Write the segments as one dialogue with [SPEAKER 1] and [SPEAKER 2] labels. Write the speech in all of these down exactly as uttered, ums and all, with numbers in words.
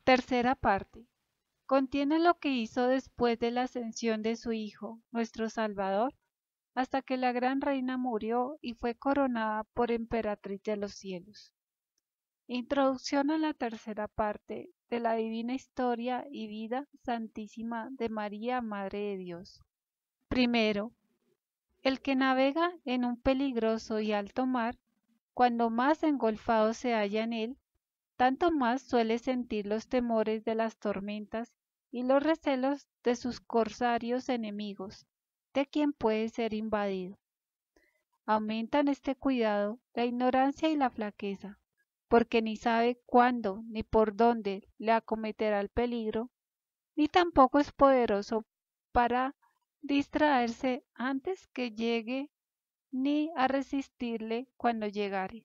[SPEAKER 1] Tercera parte. Contiene lo que hizo después de la ascensión de su Hijo, nuestro Salvador, hasta que la gran reina murió y fue coronada por emperatriz de los cielos. Introducción a la tercera parte de la divina historia y vida santísima de María, Madre de Dios. Primero, el que navega en un peligroso y alto mar, cuando más engolfado se halla en él, tanto más suele sentir los temores de las tormentas y los recelos de sus corsarios enemigos, de quien puede ser invadido. Aumentan este cuidado la ignorancia y la flaqueza, porque ni sabe cuándo ni por dónde le acometerá el peligro, ni tampoco es poderoso para distraerse antes que llegue, ni a resistirle cuando llegare.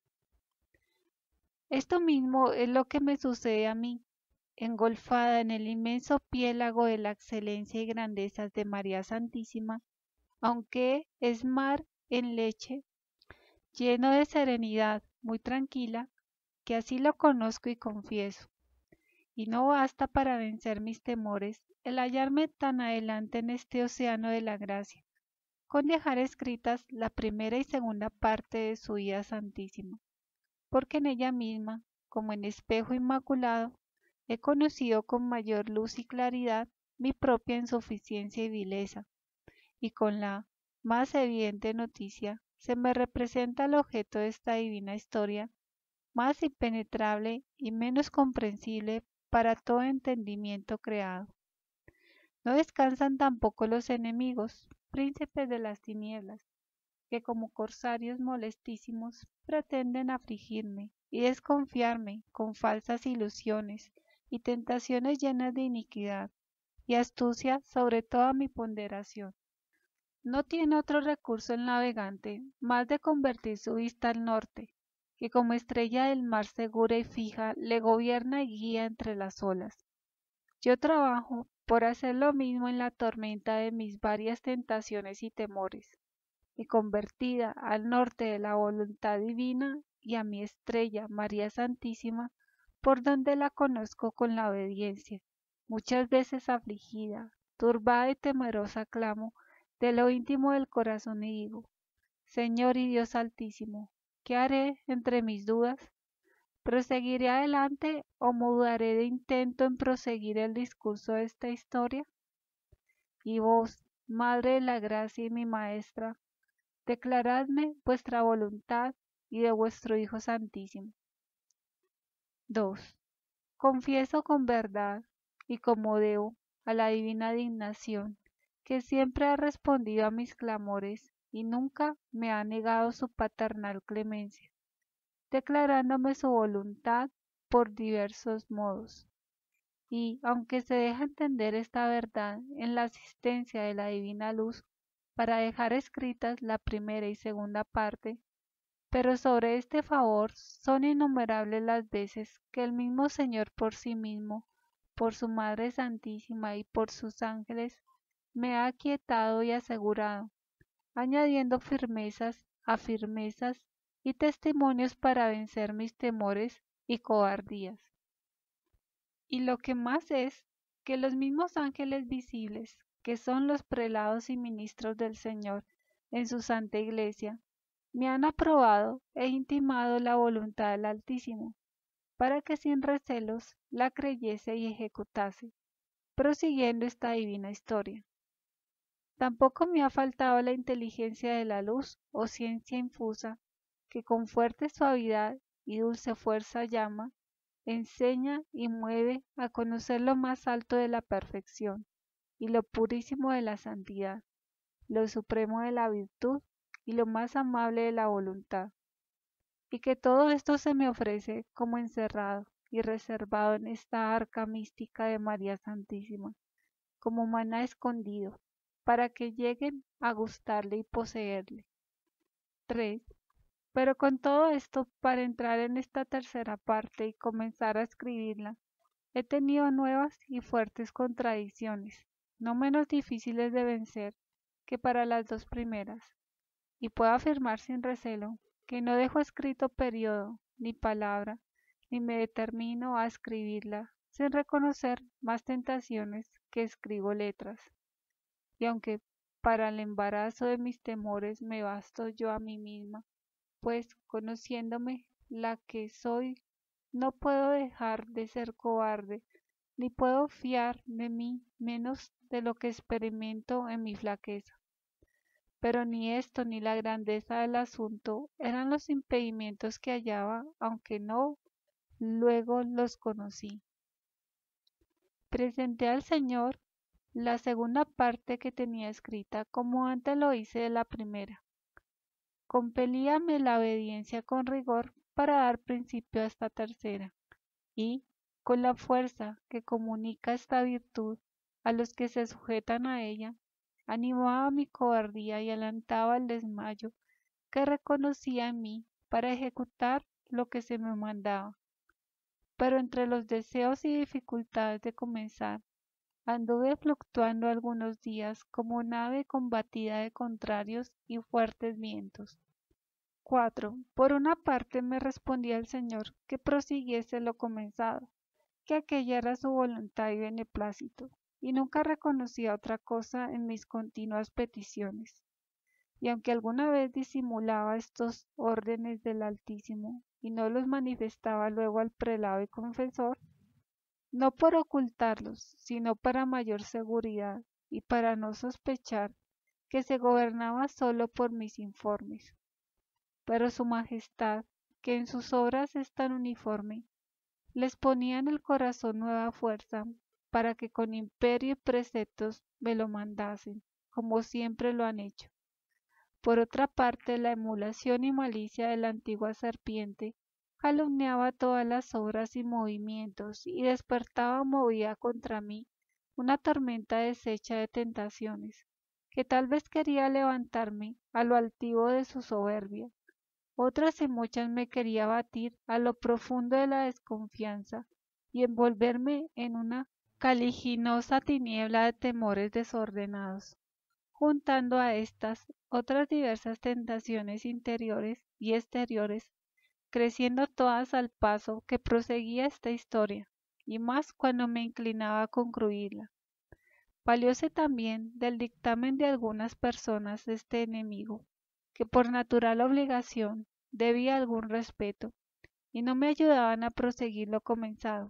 [SPEAKER 1] Esto mismo es lo que me sucede a mí, engolfada en el inmenso piélago de la excelencia y grandezas de María Santísima, aunque es mar en leche, lleno de serenidad, muy tranquila, que así lo conozco y confieso. Y no basta para vencer mis temores el hallarme tan adelante en este océano de la gracia, con dejar escritas la primera y segunda parte de su vida santísima, porque en ella misma, como en espejo inmaculado, he conocido con mayor luz y claridad mi propia insuficiencia y vileza, y con la más evidente noticia se me representa el objeto de esta divina historia, más impenetrable y menos comprensible para todo entendimiento creado. No descansan tampoco los enemigos, príncipes de las tinieblas, que como corsarios molestísimos pretenden afligirme y desconfiarme con falsas ilusiones y tentaciones llenas de iniquidad y astucia sobre toda mi ponderación. No tiene otro recurso el navegante más de convertir su vista al norte, que como estrella del mar segura y fija le gobierna y guía entre las olas. Yo trabajo por hacer lo mismo en la tormenta de mis varias tentaciones y temores, y convertida al norte de la voluntad divina y a mi estrella María Santísima, por donde la conozco con la obediencia, muchas veces afligida, turbada y temerosa clamo de lo íntimo del corazón y digo, Señor y Dios Altísimo, ¿qué haré entre mis dudas? ¿Proseguiré adelante o mudaré de intento en proseguir el discurso de esta historia? Y vos, Madre de la Gracia y mi Maestra, declaradme vuestra voluntad y de vuestro Hijo Santísimo. dos. Confieso con verdad y como debo a la divina dignación, que siempre ha respondido a mis clamores y nunca me ha negado su paternal clemencia, declarándome su voluntad por diversos modos. Y, aunque se deja entender esta verdad en la asistencia de la divina luz, para dejar escritas la primera y segunda parte, pero sobre este favor son innumerables las veces que el mismo Señor por sí mismo, por su Madre Santísima y por sus ángeles, me ha aquietado y asegurado, añadiendo firmezas a firmezas y testimonios para vencer mis temores y cobardías. Y lo que más es, que los mismos ángeles visibles, que son los prelados y ministros del Señor en su santa iglesia, me han aprobado e intimado la voluntad del Altísimo, para que sin recelos la creyese y ejecutase, prosiguiendo esta divina historia. Tampoco me ha faltado la inteligencia de la luz o ciencia infusa, que con fuerte suavidad y dulce fuerza llama, enseña y mueve a conocer lo más alto de la perfección y lo purísimo de la santidad, lo supremo de la virtud y lo más amable de la voluntad, y que todo esto se me ofrece como encerrado y reservado en esta arca mística de María Santísima, como maná escondido, para que lleguen a gustarle y poseerle. tres. Pero con todo esto, para entrar en esta tercera parte y comenzar a escribirla, he tenido nuevas y fuertes contradicciones, no menos difíciles de vencer que para las dos primeras, y puedo afirmar sin recelo que no dejo escrito periodo, ni palabra, ni me determino a escribirla, sin reconocer más tentaciones que escribo letras. Y aunque para el embarazo de mis temores me basto yo a mí misma, pues conociéndome la que soy, no puedo dejar de ser cobarde, ni puedo fiar de mí menos de lo que experimento en mi flaqueza. Pero ni esto ni la grandeza del asunto eran los impedimentos que hallaba, aunque no luego los conocí. Presenté al Señor la segunda parte que tenía escrita, como antes lo hice de la primera. Compelíame la obediencia con rigor para dar principio a esta tercera, y, con la fuerza que comunica esta virtud a los que se sujetan a ella, animaba mi cobardía y alentaba el desmayo que reconocía en mí para ejecutar lo que se me mandaba. Pero entre los deseos y dificultades de comenzar, anduve fluctuando algunos días como nave combatida de contrarios y fuertes vientos. cuatro. Por una parte me respondía el Señor que prosiguiese lo comenzado, que aquella era su voluntad y beneplácito, y nunca reconocía otra cosa en mis continuas peticiones. Y aunque alguna vez disimulaba estos órdenes del Altísimo y no los manifestaba luego al prelado y confesor, no por ocultarlos, sino para mayor seguridad y para no sospechar que se gobernaba solo por mis informes. Pero su majestad, que en sus obras es tan uniforme, les ponía en el corazón nueva fuerza para que con imperio y preceptos me lo mandasen, como siempre lo han hecho. Por otra parte, la emulación y malicia de la antigua serpiente calumniaba todas las obras y movimientos y despertaba movida contra mí una tormenta deshecha de tentaciones, que tal vez quería levantarme a lo altivo de su soberbia. Otras y muchas me quería batir a lo profundo de la desconfianza y envolverme en una caliginosa tiniebla de temores desordenados, juntando a estas otras diversas tentaciones interiores y exteriores, creciendo todas al paso que proseguía esta historia, y más cuando me inclinaba a concluirla. Valióse también del dictamen de algunas personas este enemigo, que por natural obligación debía algún respeto, y no me ayudaban a proseguir lo comenzado.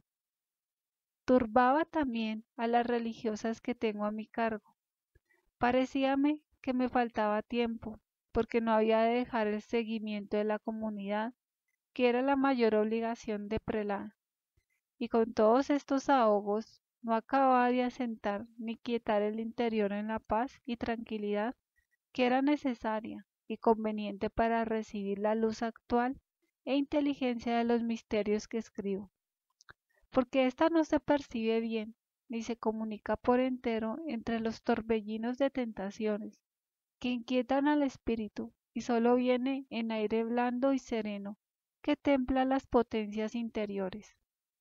[SPEAKER 1] Turbaba también a las religiosas que tengo a mi cargo. Parecíame que me faltaba tiempo, porque no había de dejar el seguimiento de la comunidad, que era la mayor obligación de prelada, y con todos estos ahogos no acababa de asentar ni quietar el interior en la paz y tranquilidad que era necesaria y conveniente para recibir la luz actual e inteligencia de los misterios que escribo, porque ésta no se percibe bien ni se comunica por entero entre los torbellinos de tentaciones que inquietan al espíritu y sólo viene en aire blando y sereno que templa las potencias interiores.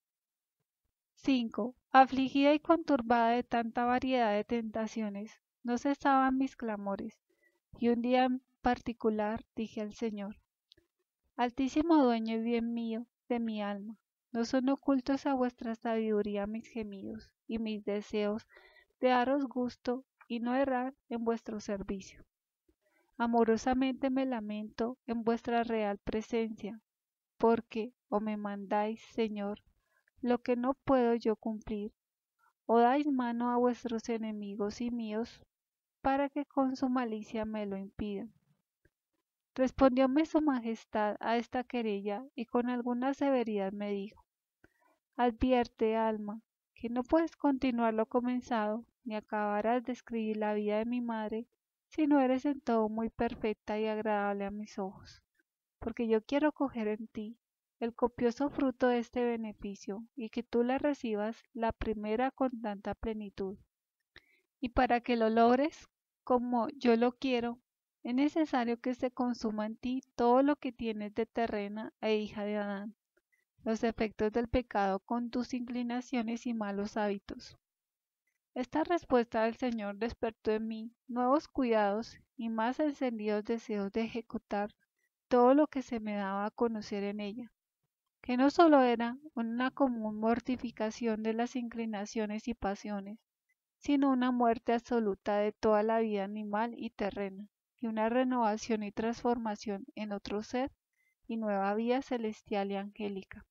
[SPEAKER 1] cinco. Afligida y conturbada de tanta variedad de tentaciones, no cesaban mis clamores, y un día en particular dije al Señor: Altísimo dueño y bien mío de mi alma, no son ocultos a vuestra sabiduría mis gemidos y mis deseos de daros gusto y no errar en vuestro servicio. Amorosamente me lamento en vuestra real presencia, porque o me mandáis, Señor, lo que no puedo yo cumplir, o dais mano a vuestros enemigos y míos, para que con su malicia me lo impidan. Respondióme su majestad a esta querella y con alguna severidad me dijo: Advierte, alma, que no puedes continuar lo comenzado, ni acabarás de escribir la vida de mi madre, si no eres en todo muy perfecta y agradable a mis ojos, porque yo quiero coger en ti el copioso fruto de este beneficio, y que tú la recibas la primera con tanta plenitud. Y para que lo logres como yo lo quiero, es necesario que se consuma en ti todo lo que tienes de terrena e hija de Adán, los efectos del pecado con tus inclinaciones y malos hábitos. Esta respuesta del Señor despertó en mí nuevos cuidados y más encendidos deseos de ejecutar todo lo que se me daba a conocer en ella, que no sólo era una común mortificación de las inclinaciones y pasiones, sino una muerte absoluta de toda la vida animal y terrena, y una renovación y transformación en otro ser y nueva vida celestial y angélica.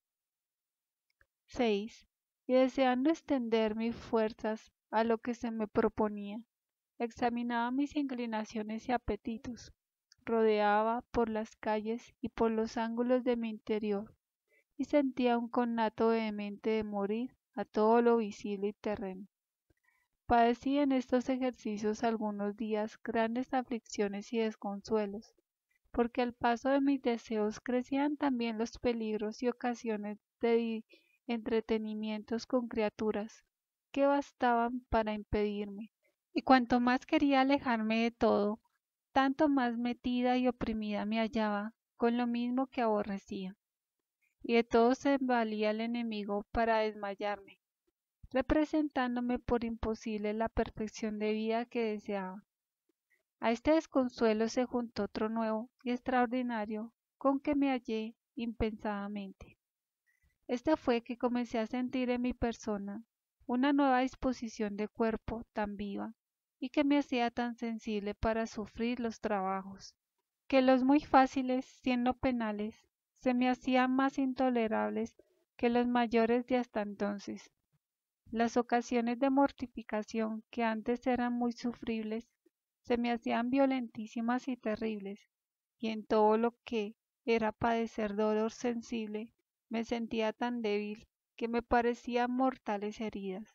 [SPEAKER 1] seis. Y deseando extender mis fuerzas a lo que se me proponía, examinaba mis inclinaciones y apetitos, rodeaba por las calles y por los ángulos de mi interior, y sentía un connato vehemente de morir a todo lo visible y terreno. Padecí en estos ejercicios algunos días grandes aflicciones y desconsuelos, porque al paso de mis deseos crecían también los peligros y ocasiones de di- entretenimientos con criaturas que bastaban para impedirme. Y cuanto más quería alejarme de todo, tanto más metida y oprimida me hallaba, con lo mismo que aborrecía. Y de todo se valía el enemigo para desmayarme, representándome por imposible la perfección de vida que deseaba. A este desconsuelo se juntó otro nuevo y extraordinario con que me hallé impensadamente. Este fue que comencé a sentir en mi persona una nueva disposición de cuerpo tan viva y que me hacía tan sensible para sufrir los trabajos, que los muy fáciles, siendo penales, se me hacían más intolerables que los mayores de hasta entonces. Las ocasiones de mortificación, que antes eran muy sufribles, se me hacían violentísimas y terribles, y en todo lo que era padecer dolor sensible, me sentía tan débil que me parecían mortales heridas.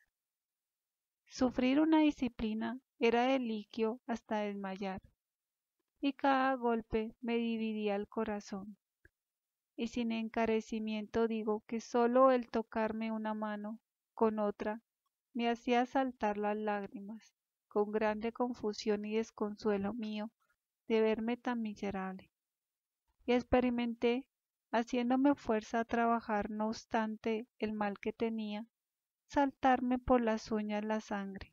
[SPEAKER 1] Sufrir una disciplina era deliquio hasta desmayar, y cada golpe me dividía el corazón. Y sin encarecimiento digo que sólo el tocarme una mano con otra me hacía saltar las lágrimas, con grande confusión y desconsuelo mío de verme tan miserable. Y experimenté, haciéndome fuerza a trabajar no obstante el mal que tenía, saltarme por las uñas la sangre.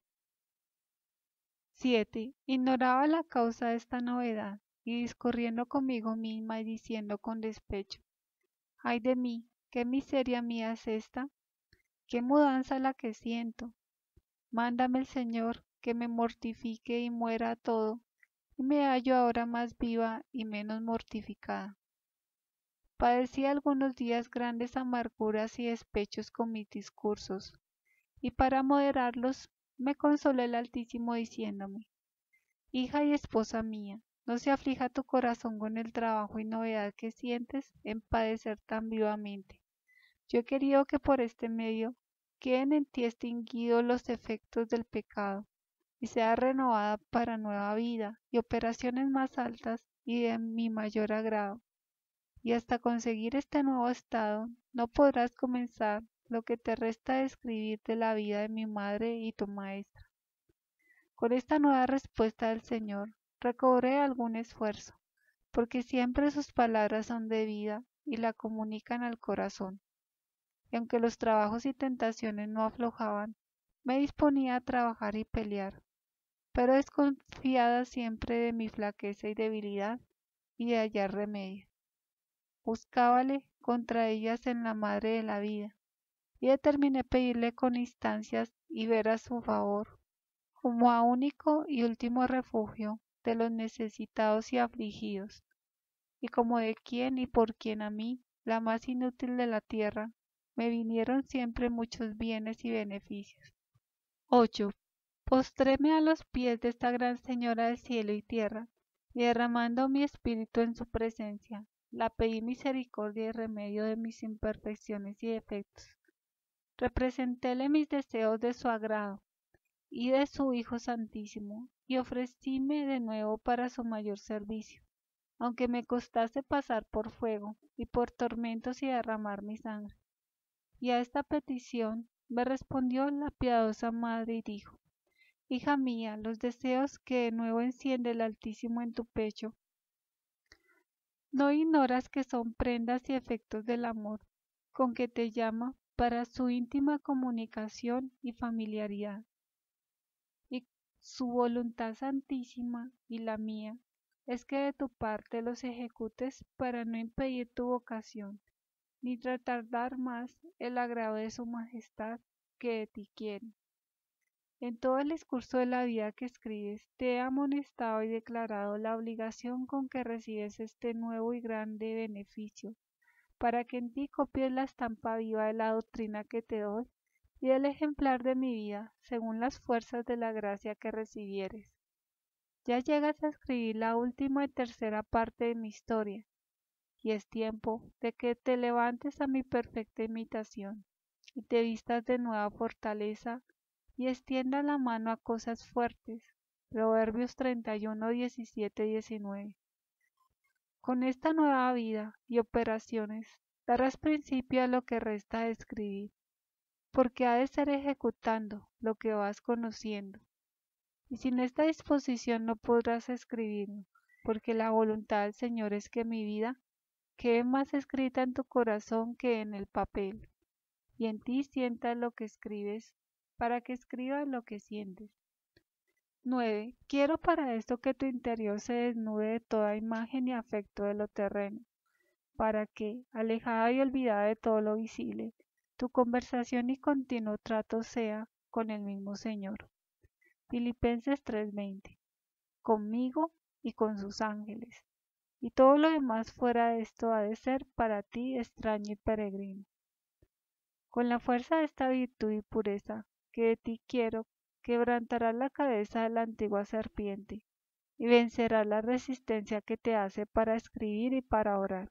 [SPEAKER 1] siete. Ignoraba la causa de esta novedad, y discurriendo conmigo misma y diciendo con despecho: ay de mí, qué miseria mía es esta, qué mudanza la que siento. Mándame el Señor que me mortifique y muera a todo, y me hallo ahora más viva y menos mortificada. Padecí algunos días grandes amarguras y despechos con mis discursos, y para moderarlos me consoló el Altísimo diciéndome: hija y esposa mía, no se aflija tu corazón con el trabajo y novedad que sientes en padecer tan vivamente. Yo he querido que por este medio queden en ti extinguidos los efectos del pecado, y sea renovada para nueva vida y operaciones más altas y de mi mayor agrado. Y hasta conseguir este nuevo estado, no podrás comenzar lo que te resta de escribir de la vida de mi madre y tu maestra. Con esta nueva respuesta del Señor, recobré algún esfuerzo, porque siempre sus palabras son de vida y la comunican al corazón. Y aunque los trabajos y tentaciones no aflojaban, me disponía a trabajar y pelear, pero desconfiada siempre de mi flaqueza y debilidad y de hallar remedio. Buscábale contra ellas en la madre de la vida, y determiné pedirle con instancias y ver a su favor, como a único y último refugio de los necesitados y afligidos, y como de quien y por quien a mí, la más inútil de la tierra, me vinieron siempre muchos bienes y beneficios. ocho. Postréme a los pies de esta gran señora de cielo y tierra, y derramando mi espíritu en su presencia, la pedí misericordia y remedio de mis imperfecciones y defectos. Representéle mis deseos de su agrado y de su Hijo Santísimo, y ofrecíme de nuevo para su mayor servicio, aunque me costase pasar por fuego y por tormentos y derramar mi sangre. Y a esta petición me respondió la piadosa madre y dijo: hija mía, los deseos que de nuevo enciende el Altísimo en tu pecho, no ignoras que son prendas y efectos del amor con que te llama para su íntima comunicación y familiaridad, y su voluntad santísima y la mía es que de tu parte los ejecutes para no impedir tu vocación, ni retardar más el agrado de su majestad que de ti quiere. En todo el discurso de la vida que escribes, te he amonestado y declarado la obligación con que recibes este nuevo y grande beneficio, para que en ti copies la estampa viva de la doctrina que te doy y del ejemplar de mi vida, según las fuerzas de la gracia que recibieres. Ya llegas a escribir la última y tercera parte de mi historia, y es tiempo de que te levantes a mi perfecta imitación, y te vistas de nueva fortaleza, y extienda la mano a cosas fuertes. Proverbios treinta y uno, diecisiete, diecinueve. Con esta nueva vida y operaciones darás principio a lo que resta de escribir, porque ha de ser ejecutando lo que vas conociendo. Y sin esta disposición no podrás escribirlo, porque la voluntad del Señor es que mi vida quede más escrita en tu corazón que en el papel, y en ti sientas lo que escribes, para que escribas lo que sientes. nueve. Quiero para esto que tu interior se desnude de toda imagen y afecto de lo terreno, para que, alejada y olvidada de todo lo visible, tu conversación y continuo trato sea con el mismo Señor. Filipenses tres veinte. Conmigo y con sus ángeles. Y todo lo demás fuera de esto ha de ser para ti extraño y peregrino. Con la fuerza de esta virtud y pureza que de ti quiero, quebrantarás la cabeza de la antigua serpiente y vencerás la resistencia que te hace para escribir y para orar.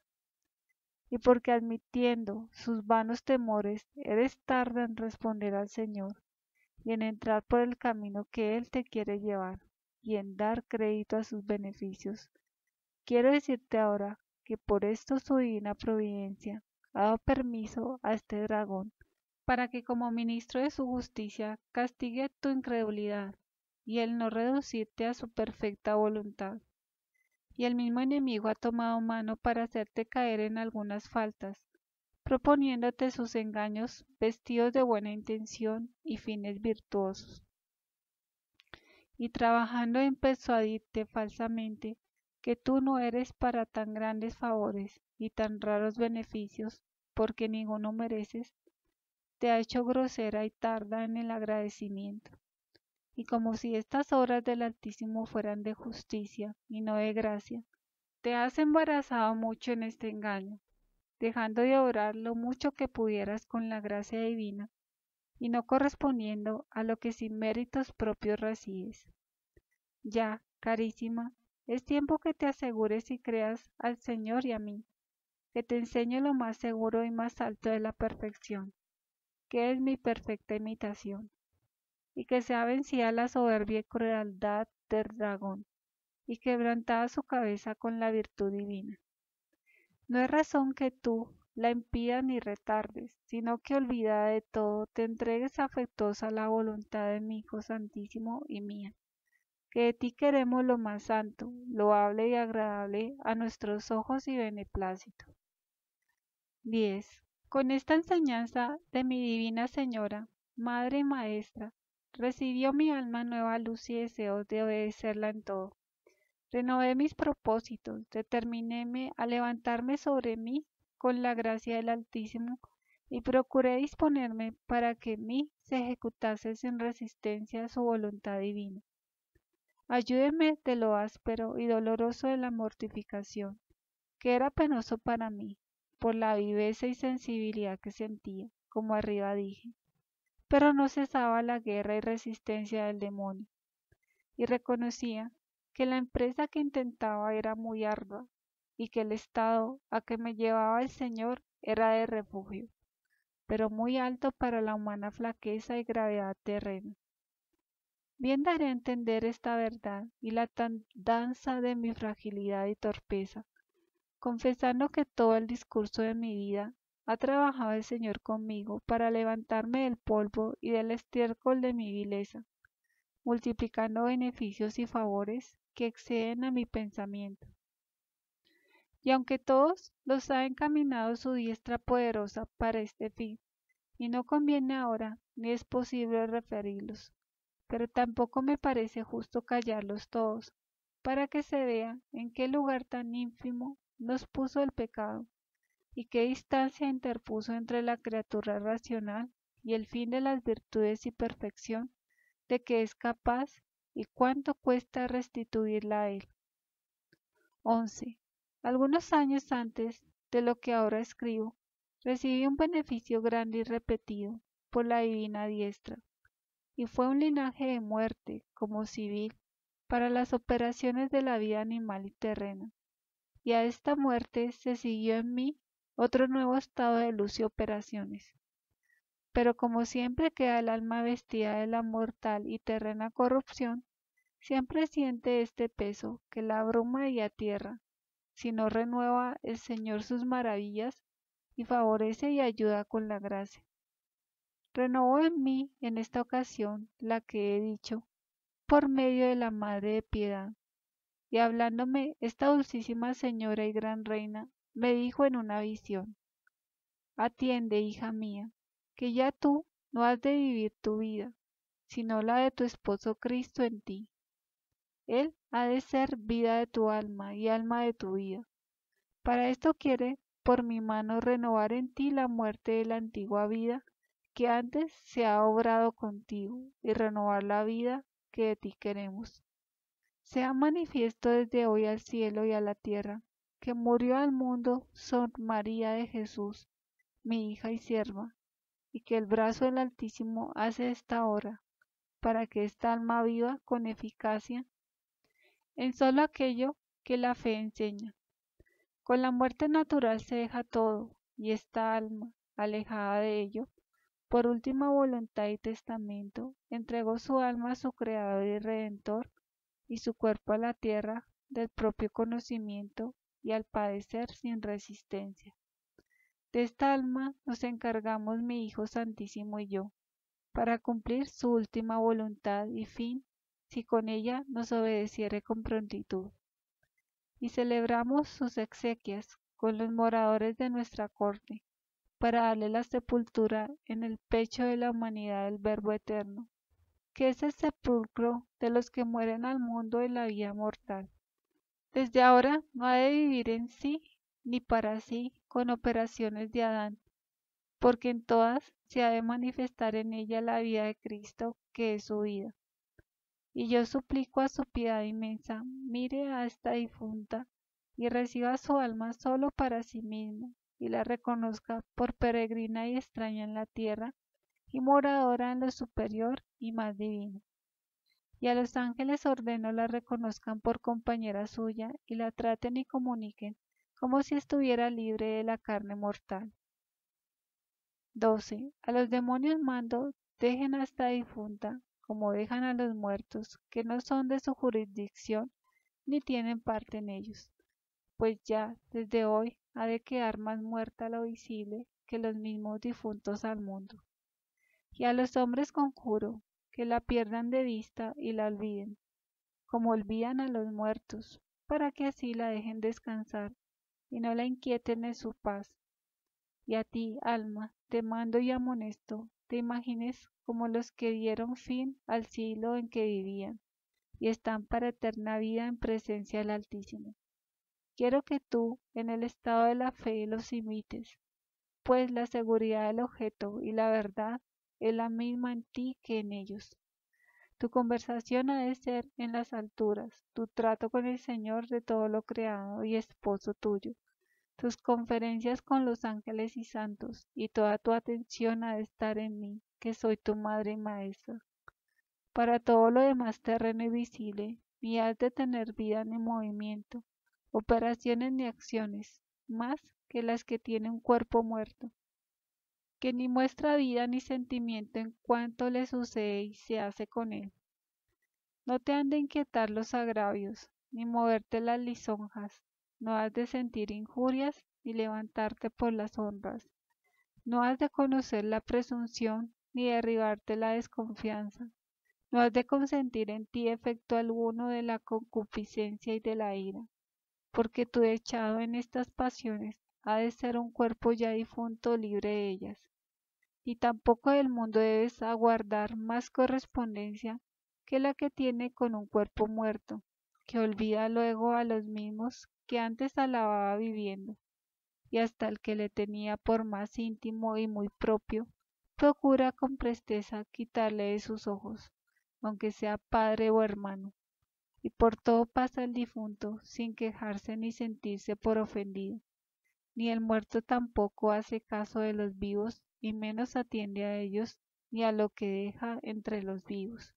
[SPEAKER 1] Y porque admitiendo sus vanos temores, eres tarda en responder al Señor y en entrar por el camino que Él te quiere llevar y en dar crédito a sus beneficios. Quiero decirte ahora que por esto su divina providencia ha dado permiso a este dragón para que como ministro de su justicia castigue tu incredulidad y el no reducirte a su perfecta voluntad. Y el mismo enemigo ha tomado mano para hacerte caer en algunas faltas, proponiéndote sus engaños vestidos de buena intención y fines virtuosos, y trabajando en persuadirte falsamente que tú no eres para tan grandes favores y tan raros beneficios, porque ninguno mereces, te ha hecho grosera y tarda en el agradecimiento. Y como si estas obras del Altísimo fueran de justicia y no de gracia, te has embarazado mucho en este engaño, dejando de obrar lo mucho que pudieras con la gracia divina, y no correspondiendo a lo que sin méritos propios recibes. Ya, carísima, es tiempo que te asegures y creas al Señor y a mí, que te enseño lo más seguro y más alto de la perfección, que es mi perfecta imitación, y que sea vencida la soberbia y crueldad del dragón, y quebrantada su cabeza con la virtud divina. No es razón que tú la impidas ni retardes, sino que olvidada de todo, te entregues afectuosa a la voluntad de mi Hijo Santísimo y mía, que de ti queremos lo más santo, loable y agradable a nuestros ojos y beneplácito. diez. Con esta enseñanza de mi divina Señora, Madre y Maestra, recibió mi alma nueva luz y deseos de obedecerla en todo. Renové mis propósitos, determinéme a levantarme sobre mí con la gracia del Altísimo y procuré disponerme para que en mí se ejecutase sin resistencia su voluntad divina. Ayúdeme de lo áspero y doloroso de la mortificación, que era penoso para mí, por la viveza y sensibilidad que sentía, como arriba dije, pero no cesaba la guerra y resistencia del demonio, y reconocía que la empresa que intentaba era muy ardua, y que el estado a que me llevaba el Señor era de refugio, pero muy alto para la humana flaqueza y gravedad terrena. Bien daré a entender esta verdad y la danza de mi fragilidad y torpeza, confesando que todo el discurso de mi vida ha trabajado el Señor conmigo para levantarme del polvo y del estiércol de mi vileza, multiplicando beneficios y favores que exceden a mi pensamiento. Y aunque todos los ha encaminado su diestra poderosa para este fin, y no conviene ahora ni es posible referirlos, pero tampoco me parece justo callarlos todos, para que se vea en qué lugar tan ínfimo nos puso el pecado, ¿Y qué distancia interpuso entre la criatura racional y el fin de las virtudes y perfección de que es capaz, y cuánto cuesta restituirla a él? once. Algunos años antes de lo que ahora escribo, recibí un beneficio grande y repetido por la divina diestra, y fue un linaje de muerte, como civil, para las operaciones de la vida animal y terrena, y a esta muerte se siguió en mí otro nuevo estado de luz y operaciones. Pero como siempre queda el alma vestida de la mortal y terrena corrupción, siempre siente este peso que la abruma y atierra, si no renueva el Señor sus maravillas y favorece y ayuda con la gracia. Renovó en mí en esta ocasión la que he dicho, por medio de la Madre de Piedad, y hablándome esta dulcísima Señora y Gran Reina, me dijo en una visión: Atiende, hija mía, que ya tú no has de vivir tu vida, sino la de tu esposo Cristo en ti. Él ha de ser vida de tu alma y alma de tu vida. Para esto quiere por mi mano renovar en ti la muerte de la antigua vida que antes se ha obrado contigo y renovar la vida que de ti queremos. Sea manifiesto desde hoy al cielo y a la tierra que murió al mundo Sor María de Jesús, mi hija y sierva, y que el brazo del Altísimo hace esta hora para que esta alma viva con eficacia en solo aquello que la fe enseña. Con la muerte natural se deja todo, y esta alma, alejada de ello, por última voluntad y testamento, entregó su alma a su Creador y Redentor, y su cuerpo a la tierra del propio conocimiento y al padecer sin resistencia. De esta alma nos encargamos mi Hijo Santísimo y yo, para cumplir su última voluntad y fin, si con ella nos obedeciere con prontitud. Y celebramos sus exequias con los moradores de nuestra corte, para darle la sepultura en el pecho de la humanidad del Verbo eterno, que es el sepulcro de los que mueren al mundo en la vida mortal. Desde ahora no ha de vivir en sí ni para sí con operaciones de Adán, porque en todas se ha de manifestar en ella la vida de Cristo, que es su vida. Y yo suplico a su piedad inmensa, mire a esta difunta y reciba su alma solo para sí mismo, y la reconozca por peregrina y extraña en la tierra, y moradora en lo superior y más divino. Y a los ángeles ordeno la reconozcan por compañera suya, y la traten y comuniquen como si estuviera libre de la carne mortal. doce. A los demonios mando, dejen a esta difunta, como dejan a los muertos, que no son de su jurisdicción, ni tienen parte en ellos, pues ya desde hoy ha de quedar más muerta lo visible que los mismos difuntos al mundo. Y a los hombres conjuro, que la pierdan de vista y la olviden, como olvidan a los muertos, para que así la dejen descansar y no la inquieten en su paz. Y a ti, alma, te mando y amonesto, te imagines como los que dieron fin al siglo en que vivían, y están para eterna vida en presencia del Altísimo. Quiero que tú, en el estado de la fe, los imites, pues la seguridad del objeto y la verdad es la misma en ti que en ellos. Tu conversación ha de ser en las alturas, tu trato con el Señor de todo lo creado y esposo tuyo, tus conferencias con los ángeles y santos, y toda tu atención ha de estar en mí, que soy tu madre y maestra. Para todo lo demás terreno y visible, ni has de tener vida ni movimiento, operaciones ni acciones, más que las que tiene un cuerpo muerto, que ni muestra vida ni sentimiento en cuanto le sucede y se hace con él. No te han de inquietar los agravios, ni moverte las lisonjas, no has de sentir injurias, ni levantarte por las honras. No has de conocer la presunción, ni derribarte la desconfianza. No has de consentir en ti efecto alguno de la concupiscencia y de la ira, porque tu echado en estas pasiones ha de ser un cuerpo ya difunto libre de ellas. Y tampoco del mundo debes aguardar más correspondencia que la que tiene con un cuerpo muerto, que olvida luego a los mismos que antes alababa viviendo. y hasta el que le tenía por más íntimo y muy propio, procura con presteza quitarle de sus ojos, aunque sea padre o hermano, y por todo pasa el difunto sin quejarse ni sentirse por ofendido, ni el muerto tampoco hace caso de los vivos, y menos atiende a ellos ni a lo que deja entre los vivos.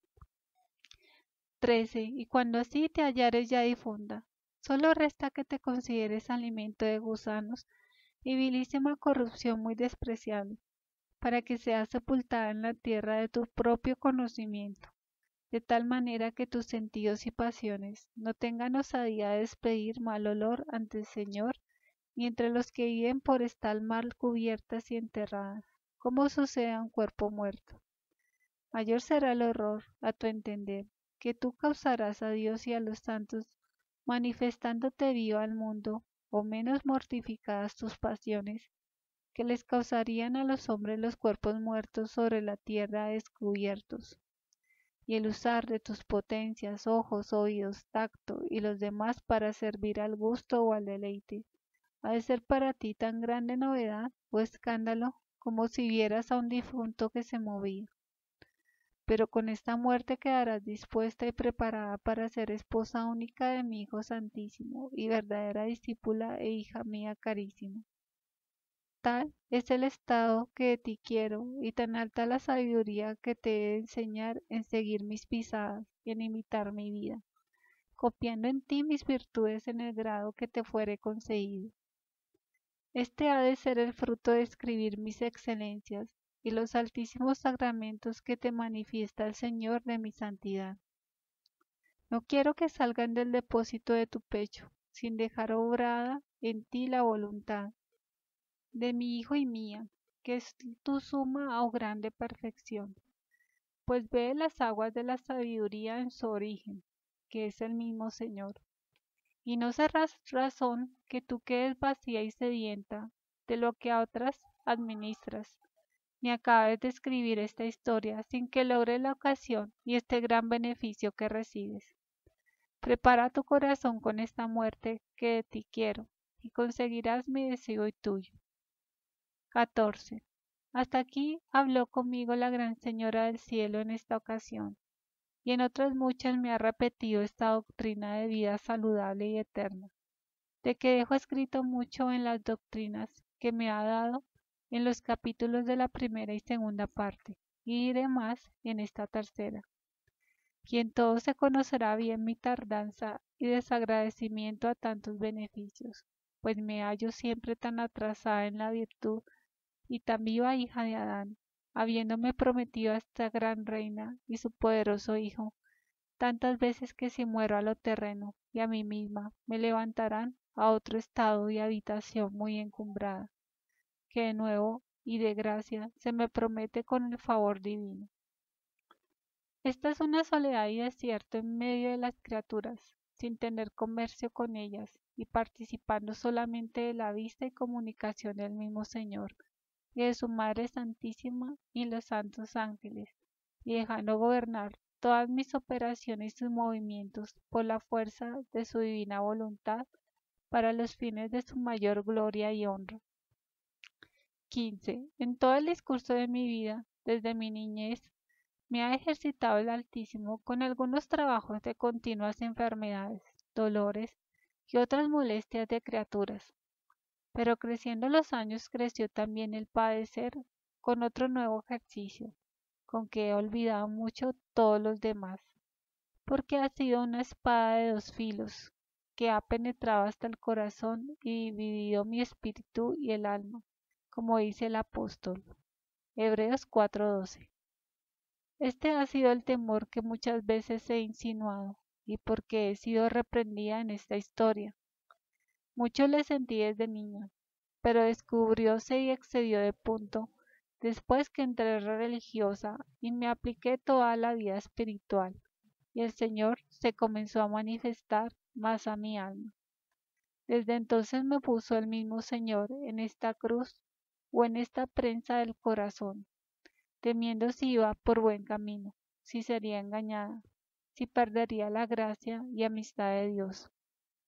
[SPEAKER 1] trece. Y cuando así te hallares ya difunda, solo resta que te consideres alimento de gusanos y vilísima corrupción muy despreciable, para que seas sepultada en la tierra de tu propio conocimiento, de tal manera que tus sentidos y pasiones no tengan osadía de despedir mal olor ante el Señor, ni entre los que viven por estar mal cubiertas y enterradas, como sucede a un cuerpo muerto. Mayor será el horror, a tu entender, que tú causarás a Dios y a los santos, manifestándote vivo al mundo, o menos mortificadas tus pasiones, que les causarían a los hombres los cuerpos muertos sobre la tierra descubiertos, y el usar de tus potencias, ojos, oídos, tacto y los demás para servir al gusto o al deleite, ha de ser para ti tan grande novedad o escándalo como si vieras a un difunto que se movía. Pero con esta muerte quedarás dispuesta y preparada para ser esposa única de mi Hijo Santísimo y verdadera discípula e hija mía carísima. Tal es el estado que de ti quiero, y tan alta la sabiduría que te he de enseñar en seguir mis pisadas y en imitar mi vida, copiando en ti mis virtudes en el grado que te fuere concedido. Este ha de ser el fruto de escribir mis excelencias y los altísimos sacramentos que te manifiesta el Señor de mi santidad. No quiero que salgan del depósito de tu pecho, sin dejar obrada en ti la voluntad de mi Hijo y mía, que es tu suma o grande perfección, pues ve las aguas de la sabiduría en su origen, que es el mismo Señor. Y no serás razón que tú quedes vacía y sedienta de lo que a otras administras, ni acabes de escribir esta historia sin que logre la ocasión y este gran beneficio que recibes. Prepara tu corazón con esta muerte que de ti quiero, y conseguirás mi deseo y tuyo. catorce. Hasta aquí habló conmigo la Gran Señora del Cielo en esta ocasión, y en otras muchas me ha repetido esta doctrina de vida saludable y eterna, de que dejo escrito mucho en las doctrinas que me ha dado en los capítulos de la primera y segunda parte, y diré más en esta tercera. Y en todo se conocerá bien mi tardanza y desagradecimiento a tantos beneficios, pues me hallo siempre tan atrasada en la virtud y tan viva hija de Adán, habiéndome prometido a esta gran reina y su poderoso hijo, tantas veces que si muero a lo terreno y a mí misma me levantarán a otro estado y habitación muy encumbrada, que de nuevo y de gracia se me promete con el favor divino. Esta es una soledad y desierto en medio de las criaturas, sin tener comercio con ellas y participando solamente de la vista y comunicación del mismo Señor y de su Madre Santísima y los santos ángeles, y dejando gobernar todas mis operaciones y movimientos por la fuerza de su divina voluntad para los fines de su mayor gloria y honra. quince. En todo el discurso de mi vida, desde mi niñez, me ha ejercitado el Altísimo con algunos trabajos de continuas enfermedades, dolores y otras molestias de criaturas. Pero creciendo los años creció también el padecer con otro nuevo ejercicio, con que he olvidado mucho todos los demás, porque ha sido una espada de dos filos, que ha penetrado hasta el corazón y dividido mi espíritu y el alma, como dice el apóstol. Hebreos cuatro doce. Este ha sido el temor que muchas veces he insinuado, y porque he sido reprendida en esta historia. Mucho le sentí desde niña, pero descubrióse y excedió de punto después que entré religiosa y me apliqué toda la vida espiritual, y el Señor se comenzó a manifestar más a mi alma. Desde entonces me puso el mismo Señor en esta cruz o en esta prensa del corazón, temiendo si iba por buen camino, si sería engañada, si perdería la gracia y amistad de Dios.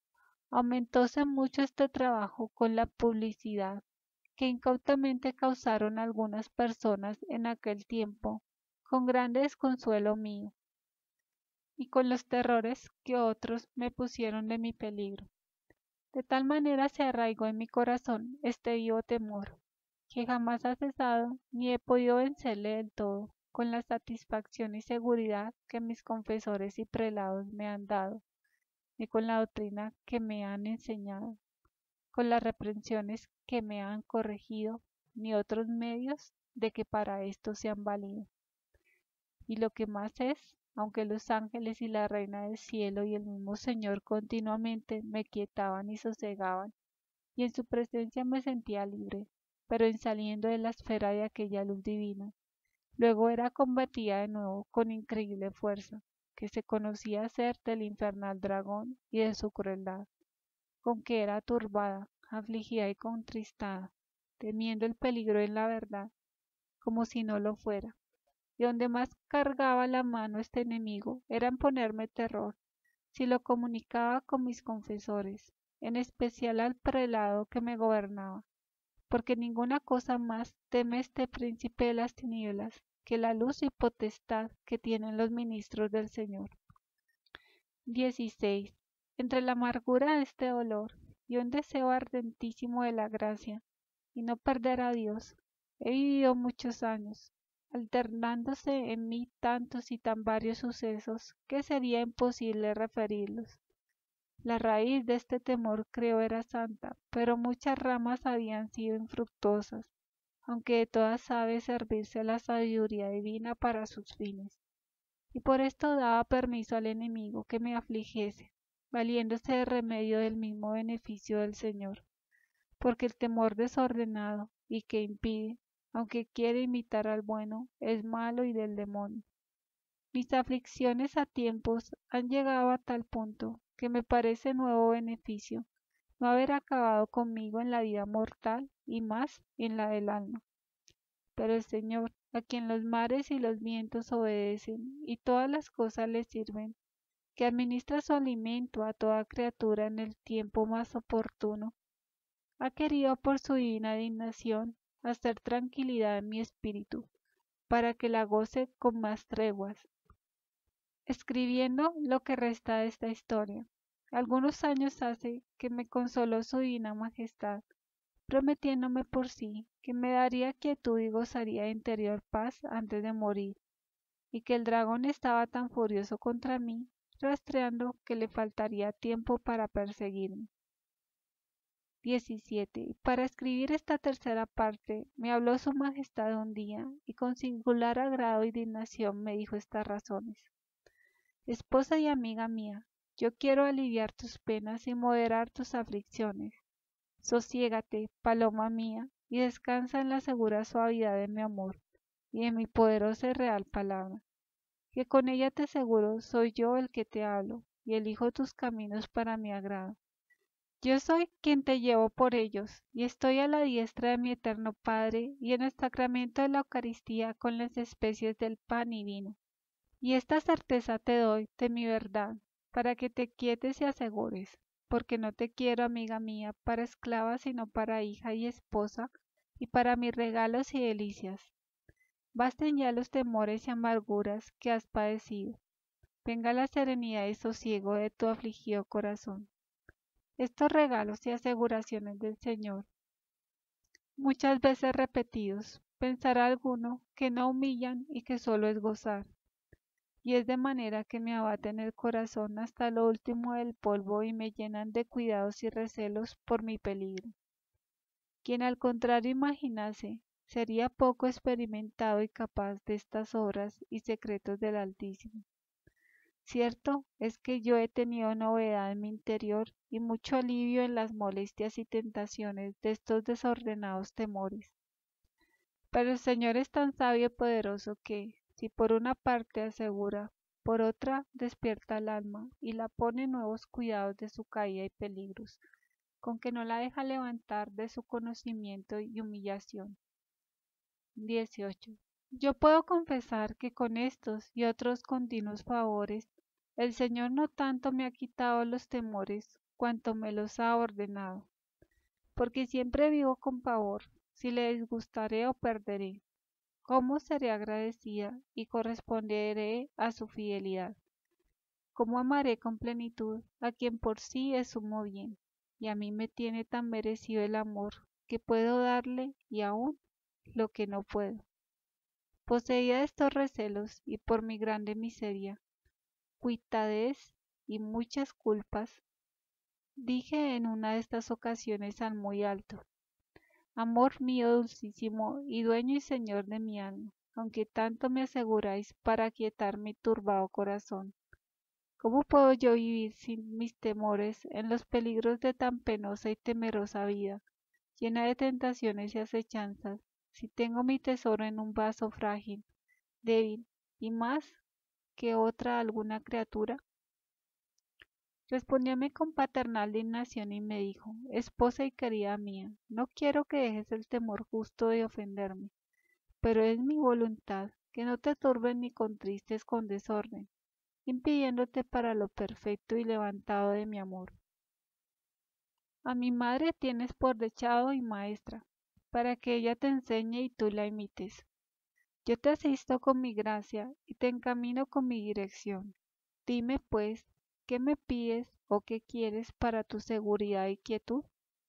[SPEAKER 1] Aumentóse mucho este trabajo con la publicidad que incautamente causaron algunas personas en aquel tiempo, con grande desconsuelo mío, y con los terrores que otros me pusieron de mi peligro. De tal manera se arraigó en mi corazón este vivo temor, que jamás ha cesado ni he podido vencerle del todo, con la satisfacción y seguridad que mis confesores y prelados me han dado, ni con la doctrina que me han enseñado, con las reprensiones que me han corregido, ni otros medios de que para esto se han valido. Y lo que más es, aunque los ángeles y la reina del cielo y el mismo Señor continuamente me quietaban y sosegaban, y en su presencia me sentía libre, pero en saliendo de la esfera de aquella luz divina, luego era combatida de nuevo con increíble fuerza, que se conocía ser del infernal dragón y de su crueldad, con que era turbada, afligida y contristada, temiendo el peligro en la verdad, como si no lo fuera, y donde más cargaba la mano este enemigo era en ponerme terror, si lo comunicaba con mis confesores, en especial al prelado que me gobernaba, porque ninguna cosa más teme este príncipe de las tinieblas que la luz y potestad que tienen los ministros del Señor. dieciséis. Entre la amargura de este dolor y un deseo ardentísimo de la gracia, y no perder a Dios, he vivido muchos años, alternándose en mí tantos y tan varios sucesos que sería imposible referirlos. La raíz de este temor creo era santa, pero muchas ramas habían sido infructuosas, aunque de todas sabe servirse la sabiduría divina para sus fines, y por esto daba permiso al enemigo que me afligiese, valiéndose de remedio del mismo beneficio del Señor, porque el temor desordenado y que impide, aunque quiere imitar al bueno, es malo y del demonio. Mis aflicciones a tiempos han llegado a tal punto que me parece nuevo beneficio no haber acabado conmigo en la vida mortal y más en la del alma. Pero el Señor, a quien los mares y los vientos obedecen y todas las cosas le sirven, que administra su alimento a toda criatura en el tiempo más oportuno, ha querido por su divina dignación hacer tranquilidad en mi espíritu, para que la goce con más treguas. Escribiendo lo que resta de esta historia, algunos años hace que me consoló su divina majestad, prometiéndome por sí que me daría quietud y gozaría de interior paz antes de morir, y que el dragón estaba tan furioso contra mí, rastreando que le faltaría tiempo para perseguirme. diecisiete. Para escribir esta tercera parte, me habló su majestad un día, y con singular agrado y dignación me dijo estas razones. Esposa y amiga mía, yo quiero aliviar tus penas y moderar tus aflicciones. Sosiégate, paloma mía, y descansa en la segura suavidad de mi amor y de mi poderosa y real palabra, que con ella te aseguro soy yo el que te hablo y elijo tus caminos para mi agrado. Yo soy quien te llevo por ellos, y estoy a la diestra de mi eterno Padre y en el sacramento de la Eucaristía con las especies del pan y vino. Y esta certeza te doy de mi verdad, para que te quietes y asegures, porque no te quiero, amiga mía, para esclava, sino para hija y esposa, y para mis regalos y delicias. Basten ya los temores y amarguras que has padecido. Venga la serenidad y sosiego de tu afligido corazón. Estos regalos y aseguraciones del Señor, muchas veces repetidos, pensará alguno que no humillan y que solo es gozar. Y es de manera que me abaten el corazón hasta lo último del polvo y me llenan de cuidados y recelos por mi peligro. Quien al contrario imaginase, sería poco experimentado y capaz de estas obras y secretos del Altísimo. Cierto es que yo he tenido novedad en mi interior y mucho alivio en las molestias y tentaciones de estos desordenados temores. Pero el Señor es tan sabio y poderoso que, si por una parte asegura, por otra despierta el alma y la pone en nuevos cuidados de su caída y peligros, con que no la deja levantar de su conocimiento y humillación. dieciocho. Yo puedo confesar que con estos y otros continuos favores, el Señor no tanto me ha quitado los temores cuanto me los ha ordenado, porque siempre vivo con pavor, si le disgustaré o perderé. ¿Cómo seré agradecida y corresponderé a su fidelidad? ¿Cómo amaré con plenitud a quien por sí es sumo bien, y a mí me tiene tan merecido el amor que puedo darle y aún lo que no puedo? Poseía estos recelos y por mi grande miseria, cuitadez y muchas culpas, dije en una de estas ocasiones al muy alto: Amor mío dulcísimo y dueño y señor de mi alma, aunque tanto me aseguráis para aquietar mi turbado corazón, ¿cómo puedo yo vivir sin mis temores en los peligros de tan penosa y temerosa vida, llena de tentaciones y acechanzas, si tengo mi tesoro en un vaso frágil, débil y más que otra alguna criatura? Respondióme con paternal dignación y me dijo: Esposa y querida mía, no quiero que dejes el temor justo de ofenderme, pero es mi voluntad que no te turbes ni contristes con desorden, impidiéndote para lo perfecto y levantado de mi amor. A mi madre tienes por dechado y maestra, para que ella te enseñe y tú la imites. Yo te asisto con mi gracia y te encamino con mi dirección. Dime, pues, ¿qué me pides o qué quieres para tu seguridad y quietud?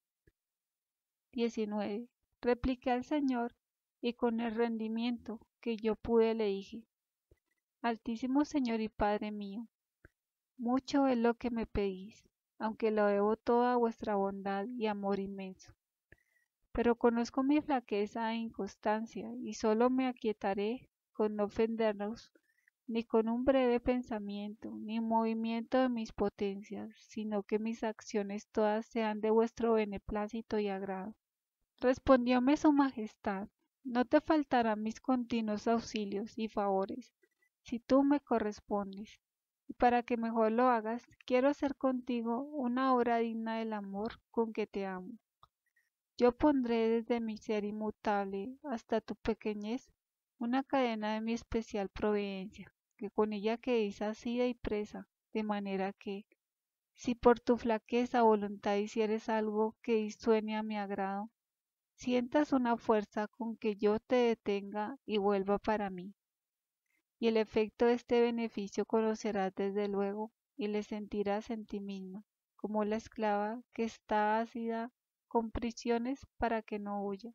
[SPEAKER 1] diecinueve. Repliqué al Señor y con el rendimiento que yo pude le dije: Altísimo Señor y Padre mío, mucho es lo que me pedís, aunque lo debo todo a vuestra bondad y amor inmenso. Pero conozco mi flaqueza e inconstancia y solo me aquietaré con no ofendernos ni con un breve pensamiento, ni movimiento de mis potencias, sino que mis acciones todas sean de vuestro beneplácito y agrado. Respondióme su majestad: No te faltarán mis continuos auxilios y favores, si tú me correspondes, y para que mejor lo hagas, quiero hacer contigo una obra digna del amor con que te amo. Yo pondré desde mi ser inmutable hasta tu pequeñez una cadena de mi especial providencia, que con ella quedéis asida y presa, de manera que, si por tu flaqueza voluntad hicieres algo que disuene a mi agrado, sientas una fuerza con que yo te detenga y vuelva para mí. Y el efecto de este beneficio conocerás desde luego y le sentirás en ti misma, como la esclava que está asida con prisiones para que no huya.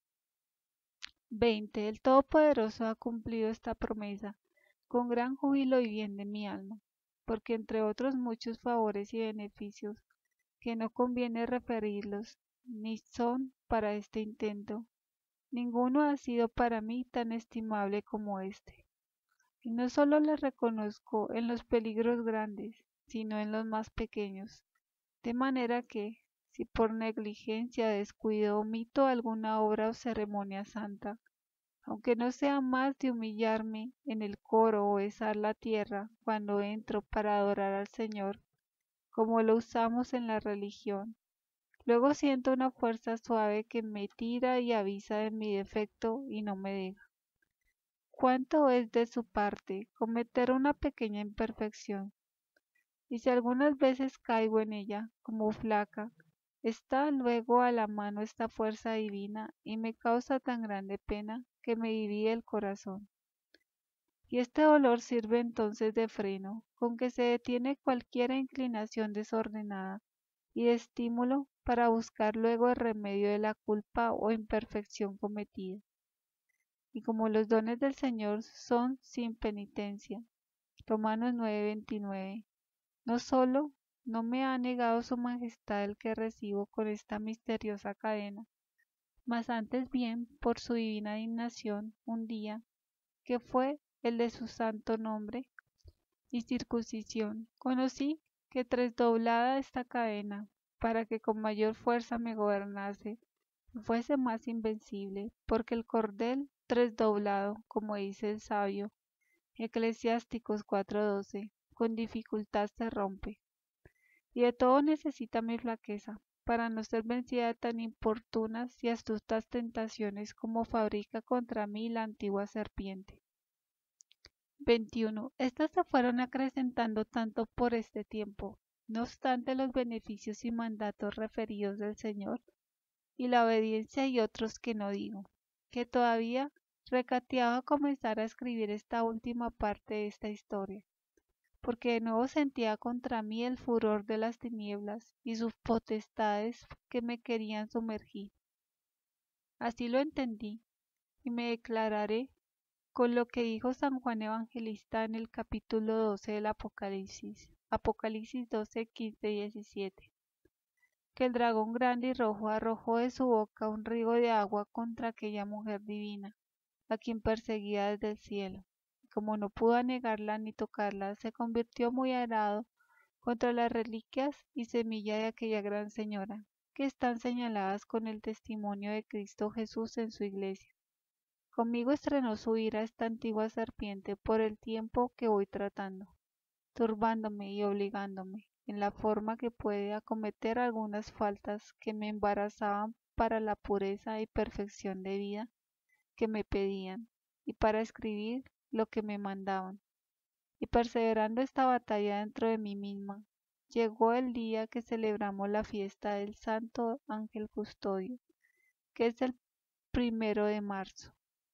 [SPEAKER 1] veinte. El Todopoderoso ha cumplido esta promesa con gran júbilo y bien de mi alma, porque entre otros muchos favores y beneficios, que no conviene referirlos, ni son para este intento, ninguno ha sido para mí tan estimable como este. Y no solo le reconozco en los peligros grandes, sino en los más pequeños, de manera que, si por negligencia, descuido, omito alguna obra o ceremonia santa, aunque no sea más de humillarme en el coro o besar la tierra cuando entro para adorar al Señor, como lo usamos en la religión, luego siento una fuerza suave que me tira y avisa de mi defecto y no me deja. ¿Cuánto es de su parte cometer una pequeña imperfección? Y si algunas veces caigo en ella, como flaca, está luego a la mano esta fuerza divina y me causa tan grande pena que me divide el corazón. Y este dolor sirve entonces de freno, con que se detiene cualquiera inclinación desordenada y de estímulo para buscar luego el remedio de la culpa o imperfección cometida. Y como los dones del Señor son sin penitencia, Romanos nueve veintinueve, no solo no me ha negado su majestad el que recibo con esta misteriosa cadena, mas antes bien, por su divina dignación, un día, que fue el de su santo nombre y circuncisión, conocí que tresdoblada esta cadena, para que con mayor fuerza me gobernase y fuese más invencible, porque el cordel tresdoblado, como dice el sabio Eclesiásticos cuatro doce, con dificultad se rompe. Y de todo necesita mi flaqueza, para no ser vencida de tan importunas y astutas tentaciones como fabrica contra mí la antigua serpiente. veintiuno. Estas se fueron acrecentando tanto por este tiempo, No obstante los beneficios y mandatos referidos del Señor, y la obediencia y otros que no digo, que todavía recateaba comenzar a escribir esta última parte de esta historia, porque de nuevo sentía contra mí el furor de las tinieblas y sus potestades que me querían sumergir. Así lo entendí, y me declararé con lo que dijo San Juan Evangelista en el capítulo doce del Apocalipsis, Apocalipsis doce, quince y diecisiete, que el dragón grande y rojo arrojó de su boca un río de agua contra aquella mujer divina, a quien perseguía desde el cielo. Y como no pudo negarla ni tocarla, se convirtió muy airado contra las reliquias y semilla de aquella gran señora, que están señaladas con el testimonio de Cristo Jesús en su iglesia. Conmigo estrenó su ira esta antigua serpiente por el tiempo que voy tratando, turbándome y obligándome, en la forma que puede, a cometer algunas faltas que me embarazaban para la pureza y perfección de vida que me pedían, y para escribir lo que me mandaban. Y perseverando esta batalla dentro de mí misma, llegó el día que celebramos la fiesta del Santo Ángel Custodio, que es el primero de marzo.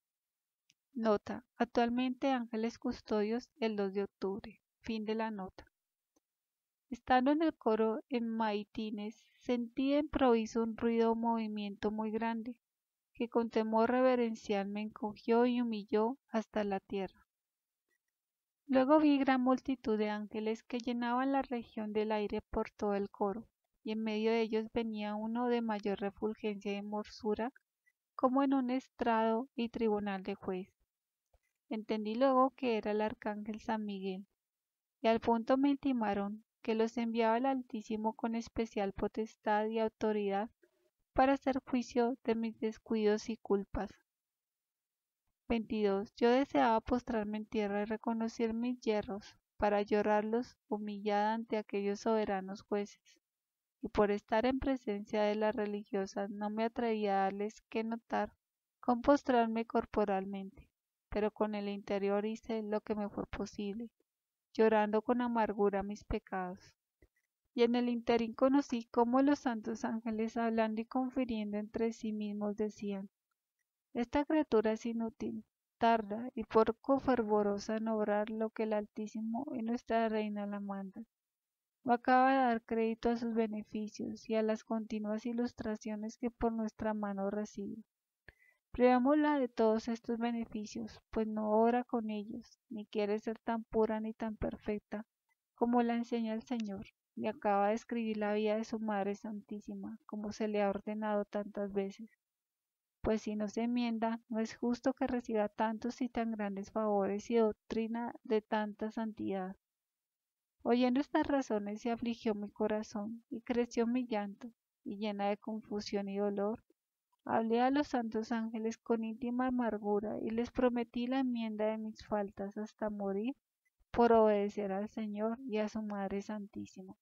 [SPEAKER 1] Nota: actualmente Ángeles Custodios el dos de octubre. Fin de la nota. Estando en el coro en Maitines, sentí de improviso un ruido o movimiento muy grande, que con temor reverencial me encogió y humilló hasta la tierra. Luego vi gran multitud de ángeles que llenaban la región del aire por todo el coro, y en medio de ellos venía uno de mayor refulgencia y hermosura, como en un estrado y tribunal de juez. Entendí luego que era el arcángel San Miguel, y al punto me intimaron que los enviaba el Altísimo con especial potestad y autoridad para hacer juicio de mis descuidos y culpas. veintidós. Yo deseaba postrarme en tierra y reconocer mis yerros, para llorarlos humillada ante aquellos soberanos jueces, y por estar en presencia de las religiosas no me atrevía a darles que notar con postrarme corporalmente, pero con el interior hice lo que me fue posible, llorando con amargura mis pecados. Y en el ínterin conocí cómo los santos ángeles, hablando y confiriendo entre sí mismos, decían: esta criatura es inútil, tarda y poco fervorosa en obrar lo que el Altísimo y nuestra Reina la mandan. No acaba de dar crédito a sus beneficios y a las continuas ilustraciones que por nuestra mano recibe. Privémosla de todos estos beneficios, pues no obra con ellos, ni quiere ser tan pura ni tan perfecta como la enseña el Señor, y acaba de escribir la vida de su Madre Santísima, como se le ha ordenado tantas veces. Pues si no se enmienda, no es justo que reciba tantos y tan grandes favores y doctrina de tanta santidad. Oyendo estas razones se afligió mi corazón, y creció mi llanto, y llena de confusión y dolor, hablé a los santos ángeles con íntima amargura, y les prometí la enmienda de mis faltas hasta morir, por obedecer al Señor y a su Madre Santísima.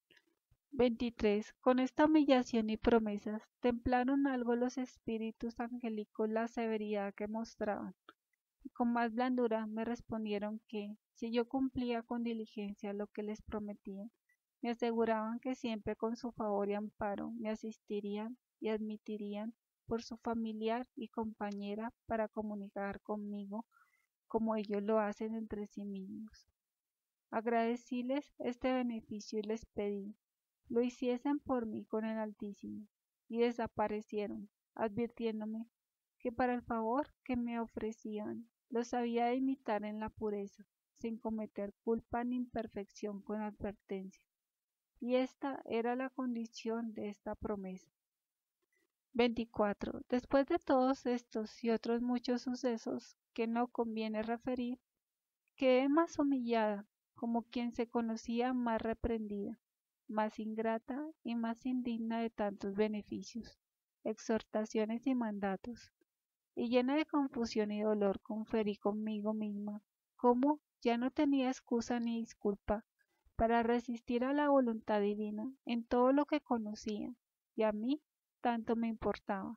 [SPEAKER 1] veintitrés. Con esta humillación y promesas, templaron algo los espíritus angélicos la severidad que mostraban, y con más blandura me respondieron que, si yo cumplía con diligencia lo que les prometía, me aseguraban que siempre con su favor y amparo me asistirían y admitirían por su familiar y compañera para comunicar conmigo como ellos lo hacen entre sí mismos. Agradecíles este beneficio y les pedí lo hiciesen por mí con el Altísimo, y desaparecieron, advirtiéndome que para el favor que me ofrecían los había de imitar en la pureza, sin cometer culpa ni imperfección con advertencia, y esta era la condición de esta promesa. veinticuatro. Después de todos estos y otros muchos sucesos que no conviene referir, quedé más humillada, como quien se conocía más reprendida, más ingrata y más indigna de tantos beneficios, exhortaciones y mandatos, y llena de confusión y dolor conferí conmigo misma, cómo ya no tenía excusa ni disculpa para resistir a la voluntad divina en todo lo que conocía, y a mí tanto me importaba.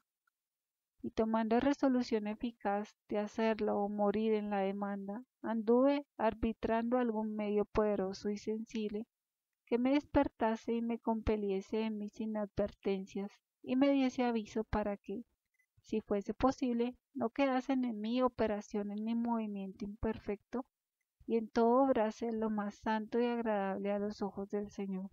[SPEAKER 1] Y tomando resolución eficaz de hacerlo o morir en la demanda, anduve arbitrando algún medio poderoso y sensible que me despertase y me compeliese en mis inadvertencias, y me diese aviso para que, si fuese posible, no quedasen en mí operaciones ni movimiento imperfecto, y en todo obrase lo más santo y agradable a los ojos del Señor.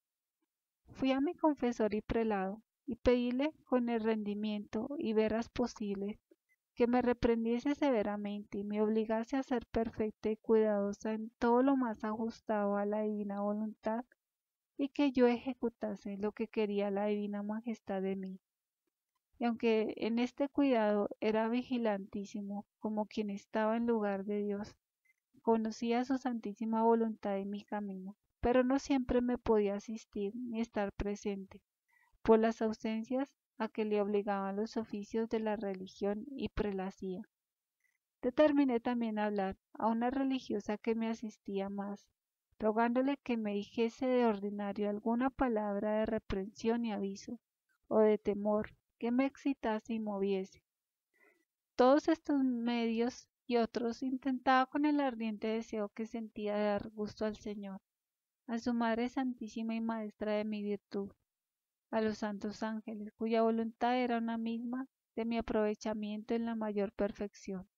[SPEAKER 1] Fui a mi confesor y prelado, y pedíle con el rendimiento y veras posibles que me reprendiese severamente y me obligase a ser perfecta y cuidadosa en todo lo más ajustado a la divina voluntad, y que yo ejecutase lo que quería la divina majestad de mí. Y aunque en este cuidado era vigilantísimo, como quien estaba en lugar de Dios, conocía su santísima voluntad en mi camino, pero no siempre me podía asistir ni estar presente, por las ausencias a que le obligaban los oficios de la religión y prelacía. Determiné también hablar a una religiosa que me asistía más, rogándole que me dijese de ordinario alguna palabra de reprensión y aviso, o de temor, que me excitase y moviese. Todos estos medios y otros intentaba con el ardiente deseo que sentía de dar gusto al Señor, a su Madre Santísima y Maestra de mi virtud, a los santos ángeles, cuya voluntad era una misma de mi aprovechamiento en la mayor perfección.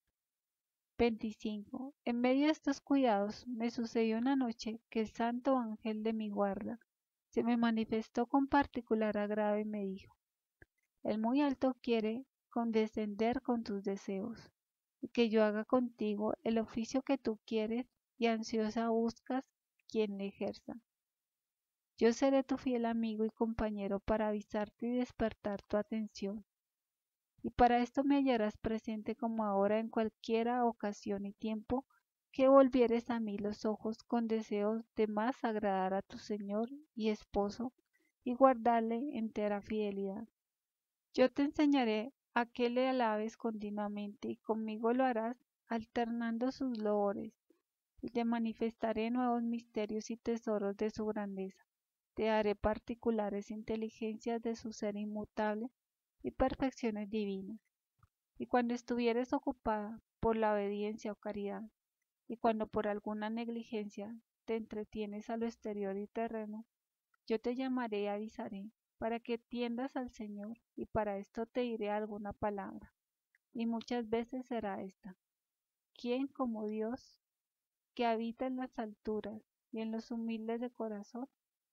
[SPEAKER 1] veinticinco. En medio de estos cuidados me sucedió una noche que el santo ángel de mi guarda se me manifestó con particular agrado y me dijo: el muy alto quiere condescender con tus deseos, y que yo haga contigo el oficio que tú quieres y ansiosa buscas quien le ejerza. Yo seré tu fiel amigo y compañero para avisarte y despertar tu atención, y para esto me hallarás presente como ahora en cualquiera ocasión y tiempo que volvieres a mí los ojos con deseos de más agradar a tu Señor y Esposo y guardarle entera fidelidad. Yo te enseñaré a que le alabes continuamente y conmigo lo harás alternando sus loores, y te manifestaré nuevos misterios y tesoros de su grandeza. Te daré particulares inteligencias de su ser inmutable y perfecciones divinas. Y cuando estuvieres ocupada por la obediencia o caridad, y cuando por alguna negligencia te entretienes a lo exterior y terreno, yo te llamaré y avisaré, para que tiendas al Señor, y para esto te diré alguna palabra, y muchas veces será esta: ¿quién como Dios, que habita en las alturas y en los humildes de corazón?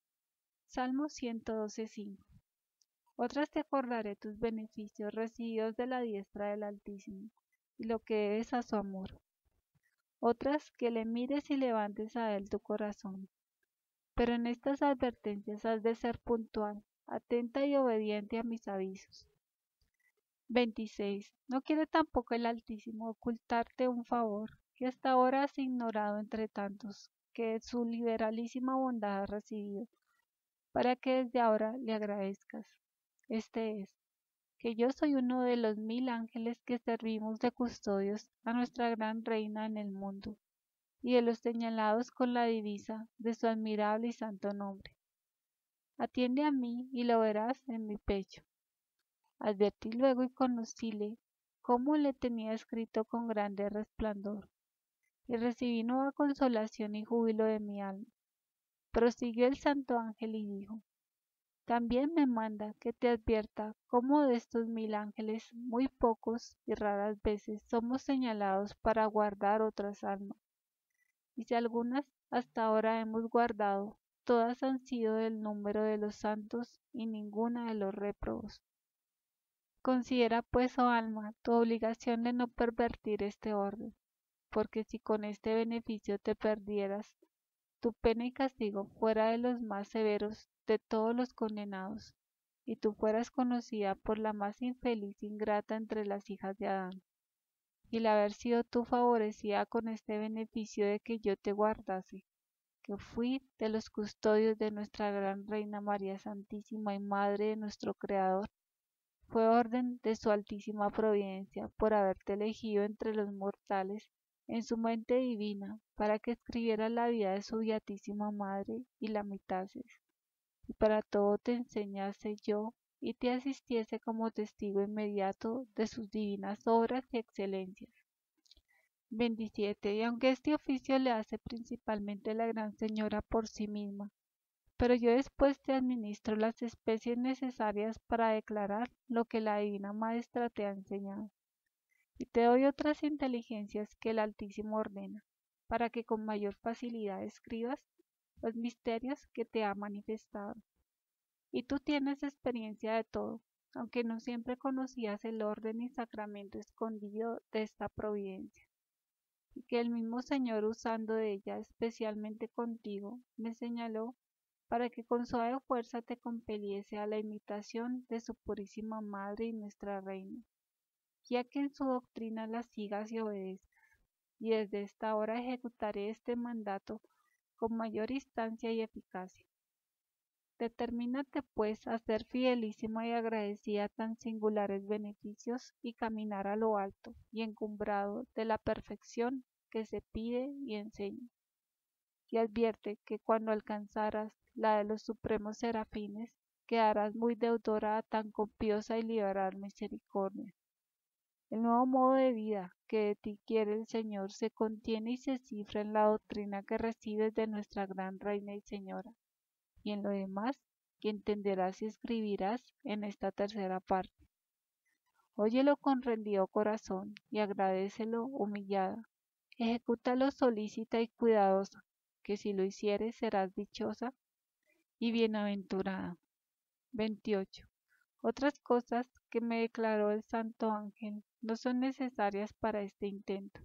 [SPEAKER 1] Salmo ciento doce, cinco. Otras te acordaré tus beneficios recibidos de la diestra del Altísimo, y lo que debes a su amor. Otras que le mires y levantes a él tu corazón. Pero en estas advertencias has de ser puntual, atenta y obediente a mis avisos. veintiséis. No quiere tampoco el Altísimo ocultarte un favor que hasta ahora has ignorado entre tantos que de su liberalísima bondad has recibido, para que desde ahora le agradezcas. Este es, que yo soy uno de los mil ángeles que servimos de custodios a nuestra gran reina en el mundo, y de los señalados con la divisa de su admirable y santo nombre. Atiende a mí y lo verás en mi pecho. Advertí luego y conocíle cómo le tenía escrito con grande resplandor, y recibí nueva consolación y júbilo de mi alma. Prosiguió el santo ángel y dijo: también me manda que te advierta cómo de estos mil ángeles muy pocos y raras veces somos señalados para guardar otras almas, y si algunas hasta ahora hemos guardado, todas han sido del número de los santos y ninguna de los réprobos. Considera pues, oh alma, tu obligación de no pervertir este orden, porque si con este beneficio te perdieras, tu pena y castigo fuera de los más severos de todos los condenados, y tú fueras conocida por la más infeliz e ingrata entre las hijas de Adán, y el haber sido tú favorecida con este beneficio de que yo te guardase, que fui de los custodios de nuestra gran Reina María Santísima y Madre de nuestro Creador, fue orden de su altísima providencia por haberte elegido entre los mortales en su mente divina para que escribieras la vida de su beatísima Madre y la imitases, y para todo te enseñase yo y te asistiese como testigo inmediato de sus divinas obras y excelencias. veintisiete. Y aunque este oficio le hace principalmente la Gran Señora por sí misma, pero yo después te administro las especies necesarias para declarar lo que la Divina Maestra te ha enseñado, y te doy otras inteligencias que el Altísimo ordena, para que con mayor facilidad escribas los misterios que te ha manifestado. Y tú tienes experiencia de todo, aunque no siempre conocías el orden y sacramento escondido de esta providencia, y que el mismo Señor, usando de ella especialmente contigo, me señaló para que con suave fuerza te compeliese a la imitación de su purísima Madre y nuestra Reina, ya que en su doctrina la sigas y obedezcas, y desde esta hora ejecutaré este mandato con mayor instancia y eficacia. Determínate, pues, a ser fidelísima y agradecida a tan singulares beneficios y caminar a lo alto y encumbrado de la perfección que se pide y enseña. Y advierte que cuando alcanzaras la de los supremos serafines, quedarás muy deudora a tan copiosa y liberal misericordia. El nuevo modo de vida que de ti quiere el Señor se contiene y se cifra en la doctrina que recibes de nuestra gran Reina y Señora, y en lo demás que entenderás y escribirás en esta tercera parte. Óyelo con rendido corazón y agradécelo humillada. Ejecútalo solícita y cuidadosa, que si lo hicieres serás dichosa y bienaventurada. veintiocho. Otras cosas que me declaró el santo ángel no son necesarias para este intento,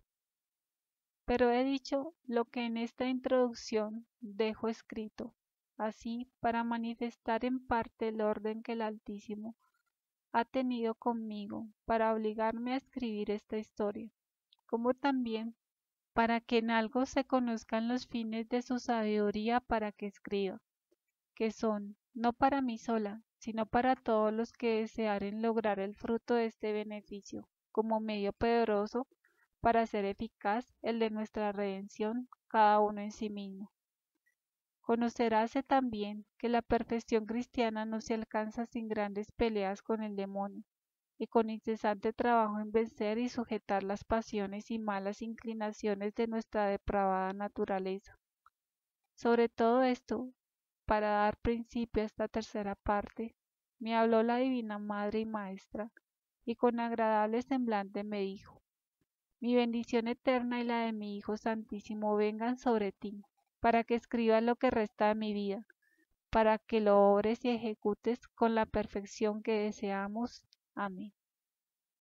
[SPEAKER 1] pero he dicho lo que en esta introducción dejo escrito, así para manifestar en parte el orden que el Altísimo ha tenido conmigo para obligarme a escribir esta historia, como también para que en algo se conozcan los fines de su sabiduría para que escriba, que son, no para mí sola, sino para todos los que desearen lograr el fruto de este beneficio, como medio poderoso para hacer eficaz el de nuestra redención, cada uno en sí mismo. Conoceráse también que la perfección cristiana no se alcanza sin grandes peleas con el demonio, y con incesante trabajo en vencer y sujetar las pasiones y malas inclinaciones de nuestra depravada naturaleza. Sobre todo esto, para dar principio a esta tercera parte, me habló la Divina Madre y Maestra, y con agradable semblante me dijo: mi bendición eterna y la de mi Hijo Santísimo vengan sobre ti, para que escribas lo que resta de mi vida, para que lo obres y ejecutes con la perfección que deseamos. Amén.